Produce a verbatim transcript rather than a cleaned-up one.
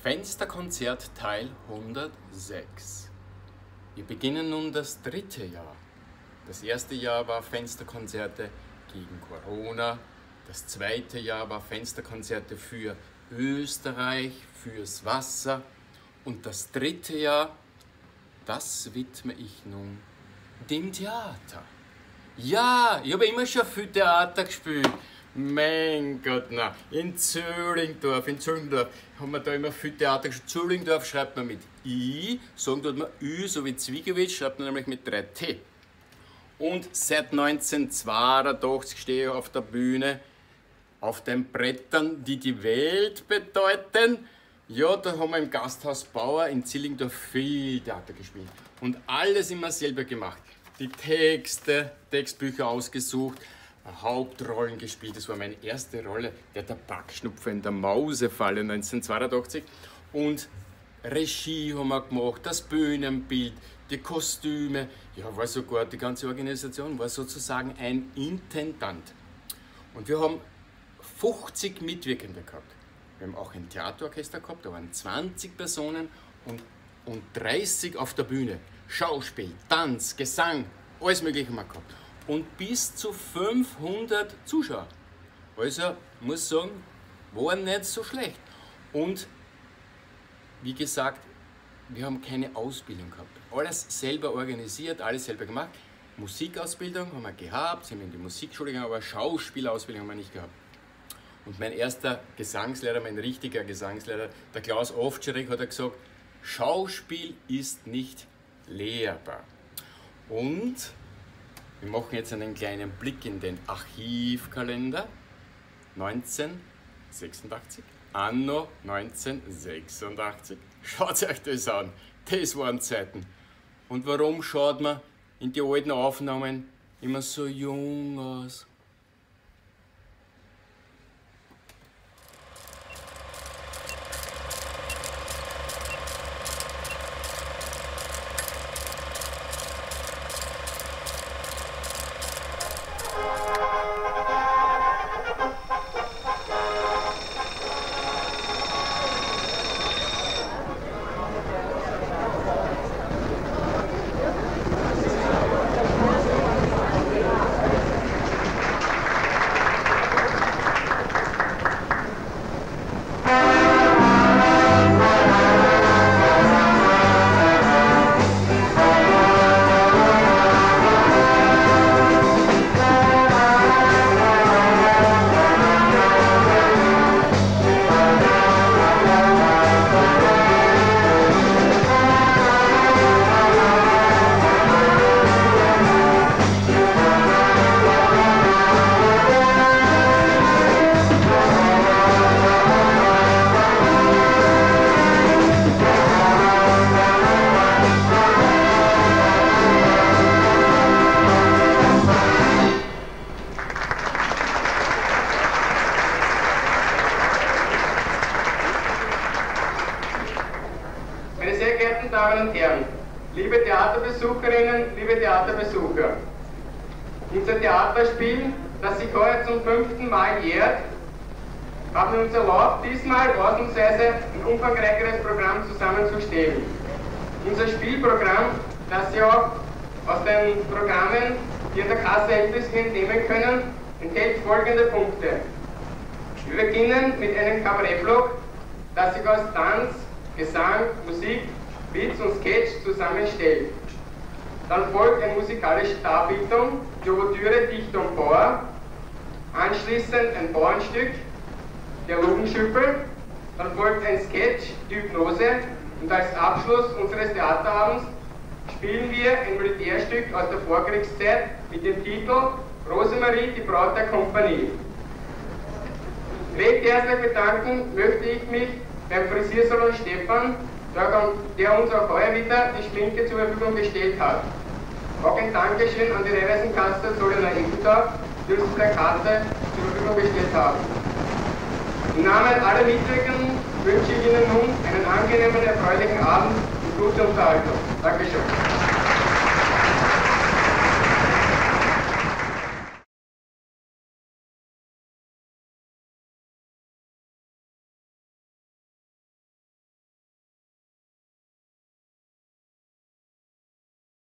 Fensterkonzert Teil hundertsechs. Wir beginnen nun das dritte Jahr. Das erste Jahr war Fensterkonzerte gegen Corona. Das zweite Jahr war Fensterkonzerte für Österreich, fürs Wasser. Und das dritte Jahr, das widme ich nun dem Theater. Ja, ich habe immer schon viel Theater gespielt. Mein Gott, na, in Zöllingdorf, in Zöllingdorf haben wir da immer viel Theater gespielt. Zöllingdorf schreibt man mit I, sagen tut man Ü, so wie Zwiegewitz, schreibt man nämlich mit drei T. Und seit neunzehnhundertzweiundachtzig stehe ich auf der Bühne, auf den Brettern, die die Welt bedeuten. Ja, da haben wir im Gasthaus Bauer in Zillingdorf viel Theater gespielt. Und alles immer selber gemacht. Die Texte, Textbücher ausgesucht, Hauptrollen gespielt. Das war meine erste Rolle, der Tabakschnupfer in der Mausefalle neunzehnhundertzweiundachtzig. Und Regie haben wir gemacht, das Bühnenbild, die Kostüme. Ja, war sogar die ganze Organisation, war sozusagen ein Intendant. Und wir haben fünfzig Mitwirkende gehabt. Wir haben auch ein Theaterorchester gehabt, da waren zwanzig Personen und, und dreißig auf der Bühne. Schauspiel, Tanz, Gesang, alles Mögliche haben wir gehabt. Und bis zu fünfhundert Zuschauer. Also, muss sagen, war nicht so schlecht. Und wie gesagt, wir haben keine Ausbildung gehabt. Alles selber organisiert, alles selber gemacht. Musikausbildung haben wir gehabt, sind wir in die Musikschule gegangen, aber Schauspielausbildung haben wir nicht gehabt. Und mein erster Gesangslehrer, mein richtiger Gesangslehrer, der Klaus Ovtcharek, hat gesagt, Schauspiel ist nicht lehrbar. Und wir machen jetzt einen kleinen Blick in den Archivkalender. neunzehnhundertsechsundachtzig, anno neunzehnhundertsechsundachtzig. Schaut euch das an, das waren Zeiten. Und warum schaut man in die alten Aufnahmen immer so jung aus? Damen und Herren, liebe Theaterbesucherinnen, liebe Theaterbesucher, unser Theaterspiel, das sich heute zum fünften Mal jährt, haben wir uns erlaubt, diesmal ausnahmsweise ein umfangreicheres Programm zusammenzustellen. Unser Spielprogramm, das Sie auch aus den Programmen, die in der Kasse ältlich sind, entnehmen können, enthält folgende Punkte. Wir beginnen mit einem Kabarettblock, das sich aus Tanz, Gesang, Musik, Witz und Sketch zusammenstellt. Dann folgt eine musikalische Darbietung, die Ouvertüre Dichter und Bauer, anschließend ein Bauernstück, der Logenschüppel, dann folgt ein Sketch, die Hypnose, und als Abschluss unseres Theaterabends spielen wir ein Militärstück aus der Vorkriegszeit mit dem Titel Rosemarie, die Braut der Kompanie. Recht herzlich bedanken möchte ich mich beim Frisiersalon Stefan, der uns auch heuer wieder die Schminke zur Verfügung gestellt hat. Auch ein Dankeschön an die Reihweisenkasse Solena Eckendorf, die uns die Plakate zur Verfügung gestellt haben. Im Namen aller Mitwirkenden wünsche ich Ihnen nun einen angenehmen, erfreulichen Abend und gute Unterhaltung. Dankeschön.